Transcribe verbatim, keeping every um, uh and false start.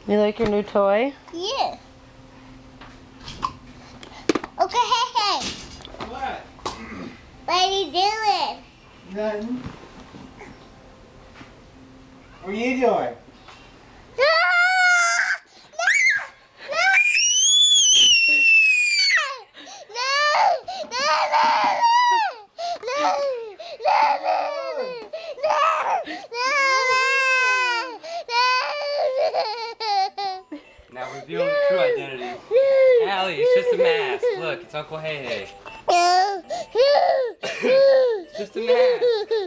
You like your new toy? Yeah. Okay, hey, hey. What? What are you doing? Nothing. What are you doing? Now reveal the true identity. Allie, it's just a mask. Look, it's Uncle Hey Hey. It's just a mask.